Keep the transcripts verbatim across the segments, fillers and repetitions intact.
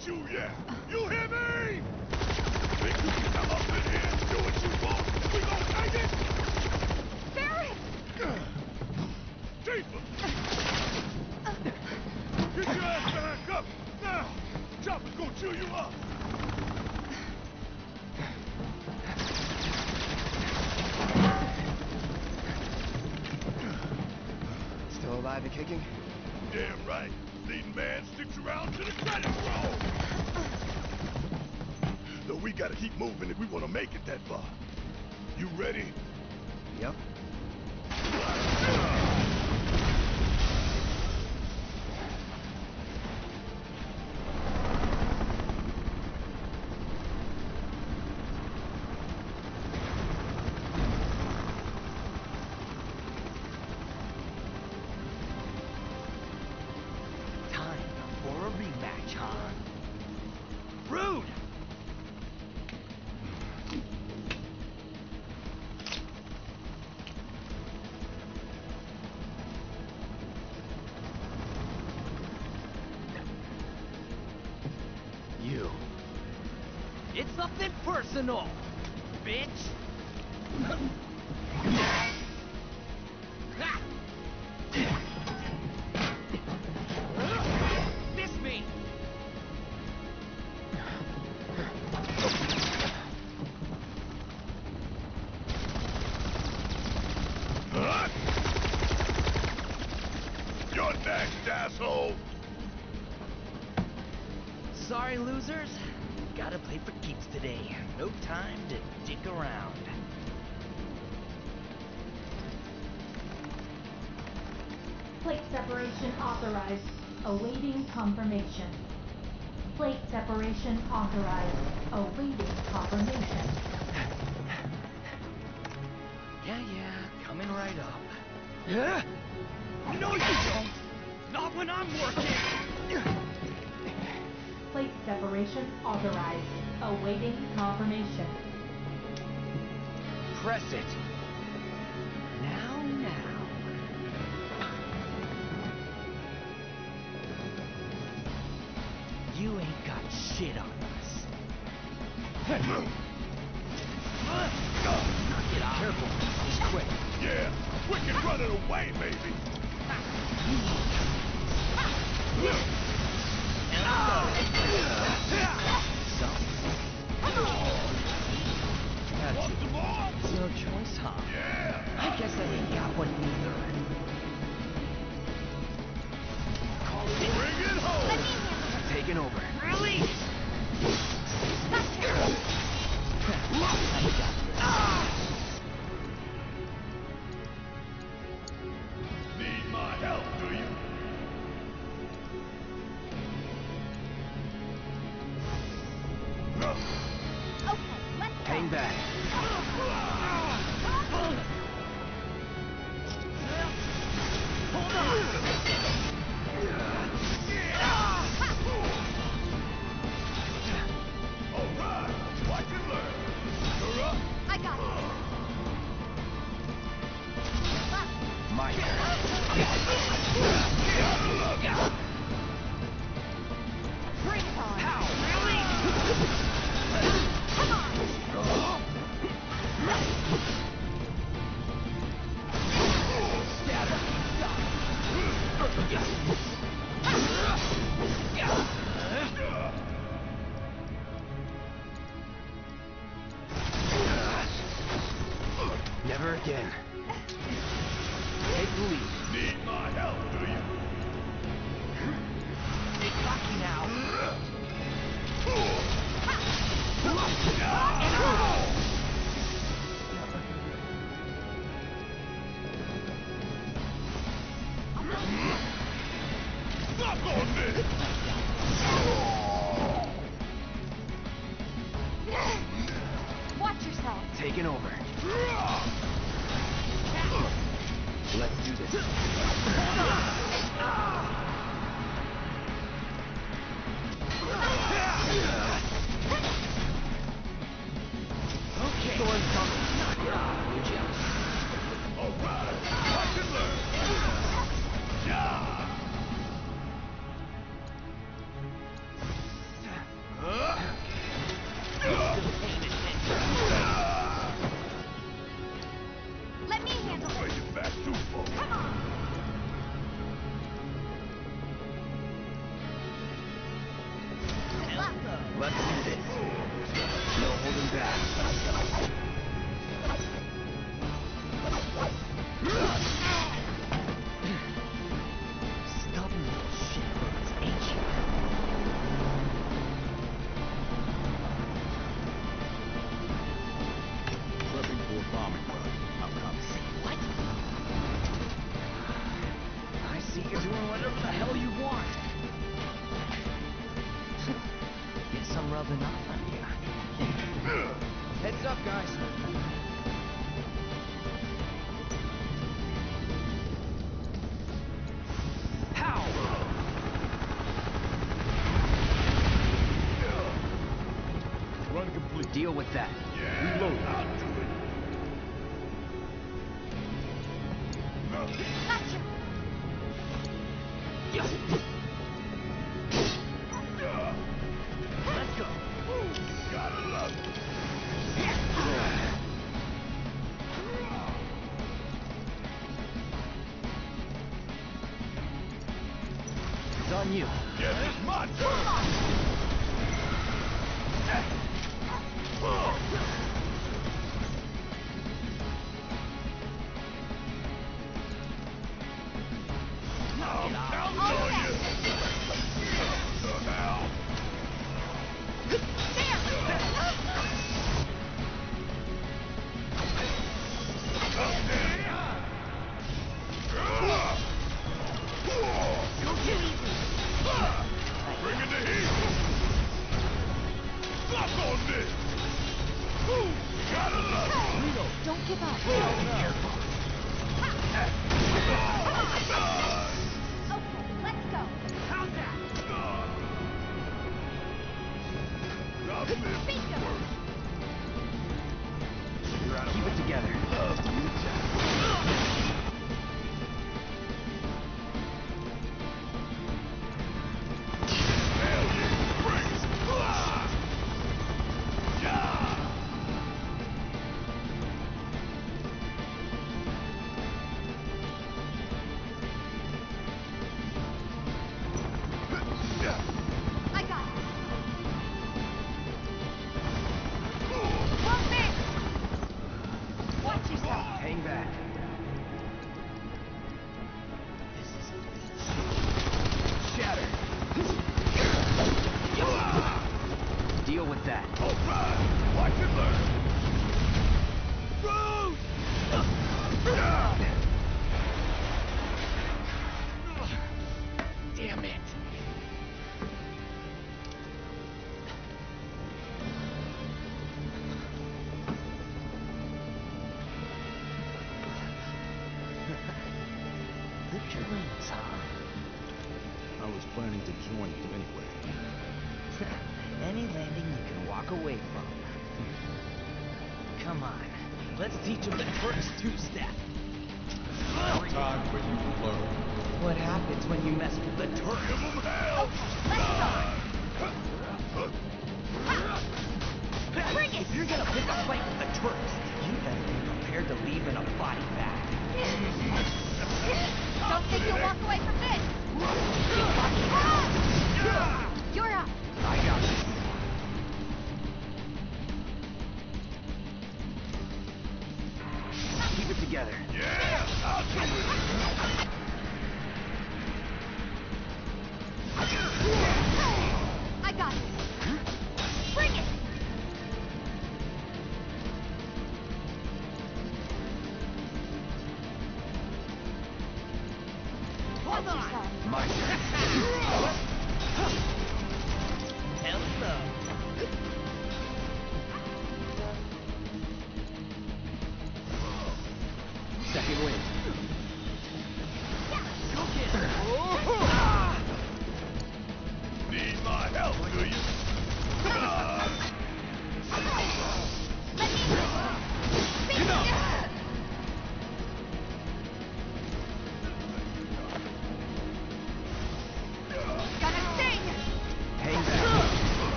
got you yet. You hear me? Think you can come up in here and do what you want? We gon' take it? Barrett! Deeper! Get your ass back up! Now! Chopper's gonna chew you up! Still alive and kicking? Damn right. Leading man sticks around to the credit roll. So we gotta keep moving if we wanna make it that far. You ready? Yep. It's nothing personal, bitch! Miss me! Huh? You're next, asshole! Sorry, losers. Gotta play for keeps today. No time to dick around. Plate separation authorized. Awaiting confirmation. Plate separation authorized. Awaiting confirmation. Yeah, yeah, coming right up. Yeah? No, you don't! Not when I'm working! Plate separation authorized. Awaiting confirmation. Press it. Now, now. You ain't got shit on us. Knock it off. Careful. He's quick. Yeah, quick and running away, baby. And I'm So? Got Want you. some more? No choice, huh? Yeah. I guess I ain't got one either. Call it in. Bring it home. Taking over. Really? Need my help, do you? Okay, let's go. Hang back. Hold on. All right, watch and learn. You're up. I got it. My turn. Bring it on. How? Really? Come on. Scatter. Never again. Take the lead. Need my help, do you? Get cocky now. Suck on this! Watch yourself. Taking over. Let's do this. Okay. Thorn's coming. Knock it off, would you? All right, watch and learn. Yeah. Deal with that. Yeah, Reload. I'll do it. Gotcha. Let's go. Gotta love it. It's on you. Yes, it's my turn. I'm counting on you. Now. Bring in the heat. Suck on this. Ooh, gotta love it. Reno. Don't give up. Careful. Okay, let's go. How's that? I've lived Bingo. worse. You're out of Keep it together. Love you, Hell yeah. Bring it. Ah! Yeah. I got it. Wrong there. Watch yourself. Hang back. This is shatter. Deal with that. All right. Watch and learn. Rose! Damn it. The dreams, huh? I was planning to join you anyway. Any landing you can walk away from. Come on, let's teach him the first two-step. Time for you to learn. What happens when you mess with the Give turf? them hell! Bring it. If you're gonna pick a fight with the Turks, you better be prepared to leave in a body bag. Don't think you'll walk away from this. You're up. I got this. Keep it together. Yeah, I'll do it. I got it. Bring it. Hold Watch on! yourself. My turn. Hello. Second wind. Go get her. Need my help, do you? Ah, Let me Bingo. Gonna sting.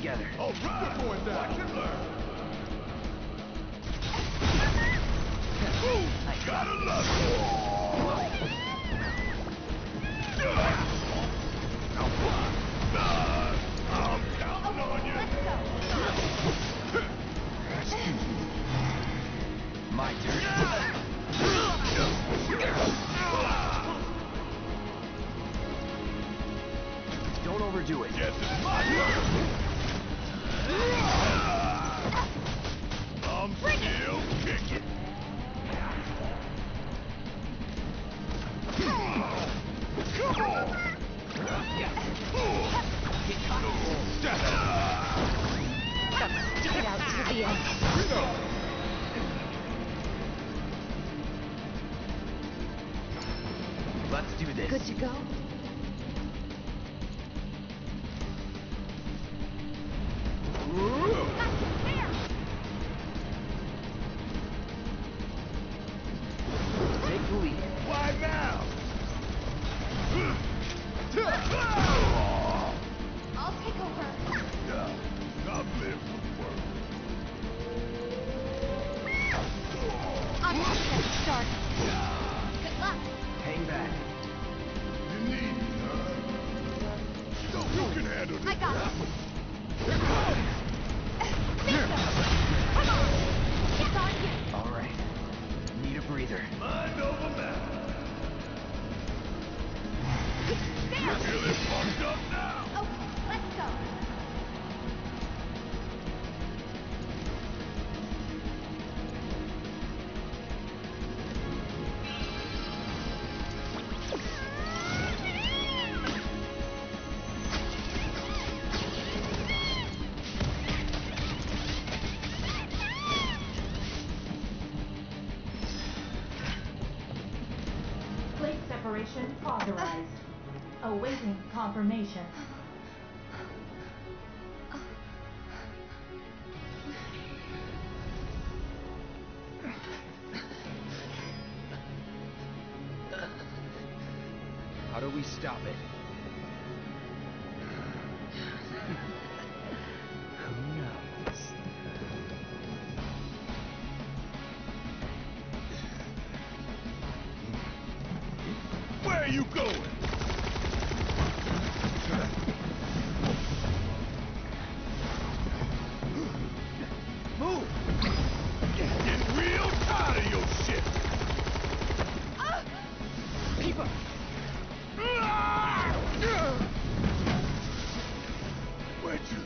together. All right. We're going down. Watch and learn. Ooh, gotta love it. I'm counting on you. Let's go. My turn. Don't overdo it. Yes, it's my turn. I'm still kicking. Come on. Stick it out to the end. Reno. Let's do this. Good to go? Take the lead. Why now? I'll take over. I've lived with work. I'm off to get started. Good luck. Hang back. You need me, huh? So you can handle this. I got it. Here comes. Come on. It's on you. All right. Need a breather. Mind over matter. There. Feeling pumped up now. Okay, let's go. Plate separation authorized. Awaiting confirmation. How do we stop it? Who knows? Where are you going? Move! Getting real tired of your shit. Keep up! Where'd you?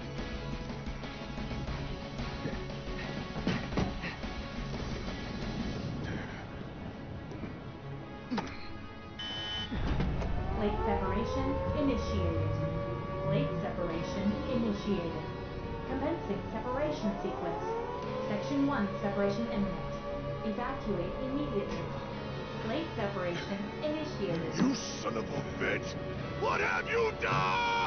Plate separation initiated. Plate separation initiated. Commencing separation sequence. Section one separation imminent. Evacuate immediately. Plate separation initiated. You son of a bitch! What have you done?